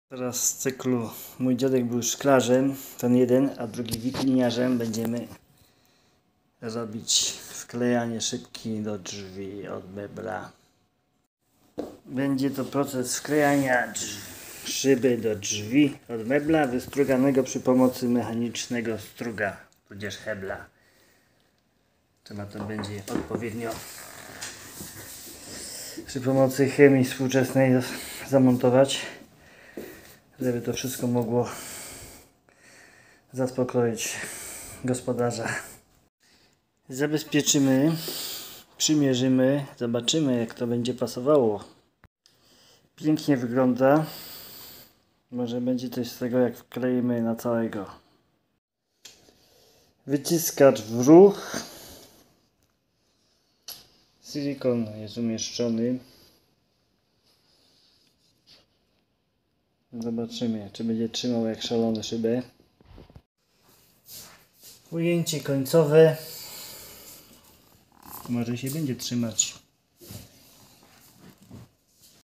Teraz z cyklu mój dziadek był szklarzem, ten jeden, a drugi wikliniarzem. Będziemy robić wklejanie szybki do drzwi od mebla. Będzie to proces wklejania szyby do drzwi od mebla wystruganego przy pomocy mechanicznego struga, tudzież hebla. Trzeba to będzie odpowiednio przy pomocy chemii współczesnej zamontować, żeby to wszystko mogło zaspokoić gospodarza. Zabezpieczymy, przymierzymy, zobaczymy, jak to będzie pasowało. Pięknie wygląda. Może będzie coś z tego, jak wkleimy na całego. Wyciskacz w ruch. Silikon jest umieszczony. Zobaczymy, czy będzie trzymał jak szalony szybę. Ujęcie końcowe. Może się będzie trzymać.